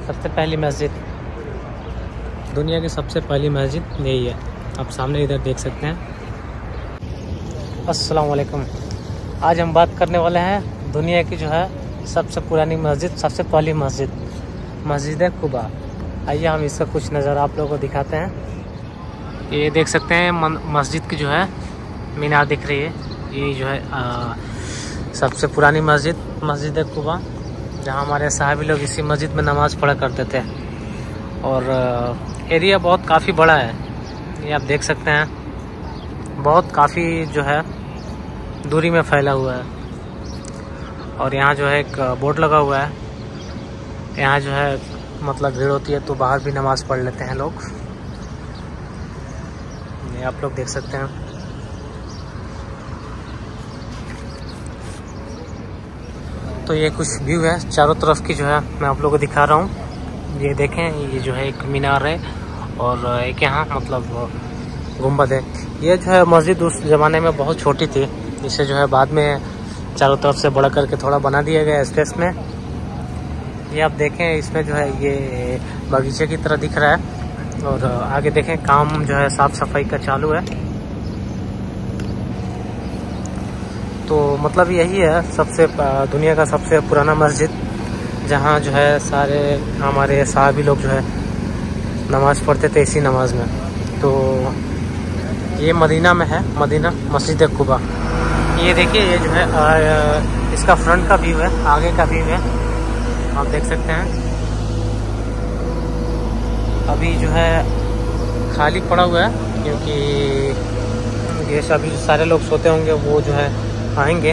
सबसे पहली मस्जिद, दुनिया की सबसे पहली मस्जिद यही है। आप सामने इधर देख सकते हैं। अस्सलाम वालेकुम। आज हम बात करने वाले हैं दुनिया की जो है सबसे पुरानी मस्जिद, सबसे पहली मस्जिद, मस्जिद कुबा। आइए हम इसका कुछ नज़र आप लोगों को दिखाते हैं। ये देख सकते हैं मस्जिद की जो है मीनार दिख रही है। ये जो है सबसे पुरानी मस्जिद, मस्जिद कुबा, जहाँ हमारे साहबी लोग इसी मस्जिद में नमाज़ पढ़ा करते थे। और एरिया बहुत काफ़ी बड़ा है, ये आप देख सकते हैं। बहुत काफ़ी जो है दूरी में फैला हुआ है। और यहाँ जो है एक बोर्ड लगा हुआ है। यहाँ जो है मतलब भीड़ होती है तो बाहर भी नमाज़ पढ़ लेते हैं लोग। ये आप लोग देख सकते हैं। तो ये कुछ व्यू है चारों तरफ की जो है मैं आप लोगों को दिखा रहा हूँ। ये देखें, ये जो है एक मीनार है और एक यहाँ मतलब गुम्बद है। ये जो है मस्जिद उस ज़माने में बहुत छोटी थी, इसे जो है बाद में चारों तरफ से बड़ा करके थोड़ा बना दिया गया स्पेस में। ये आप देखें, इसमें जो है ये बगीचे की तरह दिख रहा है। और आगे देखें काम जो है साफ़ सफाई का चालू है। तो मतलब यही है सबसे दुनिया का सबसे पुराना मस्जिद, जहाँ जो है सारे हमारे साहबी लोग जो है नमाज़ पढ़ते थे इसी नमाज में। तो ये मदीना में है, मदीना मस्जिद कुबा। ये देखिए, ये जो है इसका फ्रंट का व्यू है, आगे का व्यू है, आप देख सकते हैं। अभी जो है खाली पड़ा हुआ है क्योंकि ये सभी सारे लोग सोते होंगे, वो जो है आएंगे।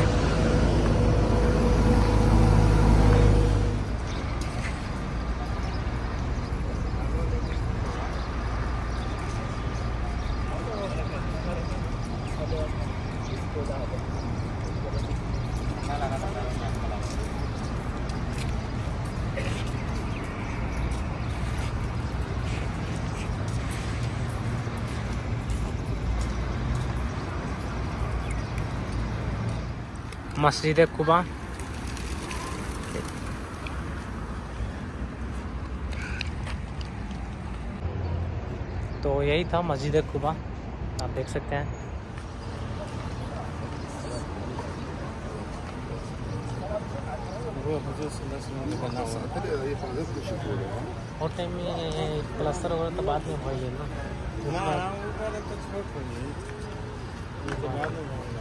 मस्जिद कुबा। तो यही था मस्जिद कुबा, आप देख सकते हैं। और टाइम में प्लास्टर वगैरह तो बाद में हो ना।